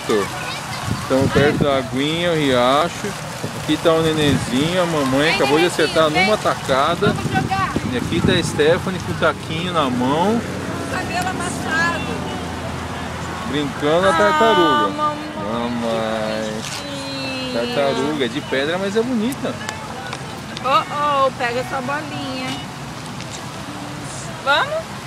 perto. Estamos perto da aguinha, o riacho. Aqui tá o nenenzinho, a mamãe acabou de acertar numa tacada. E aqui tá a Stephanie com o taquinho na mão. Cabelo amassado. Brincando a tartaruga. Mamãe. Tartaruga, é de pedra, mas é bonita. Oh, pega essa bolinha. Vamos?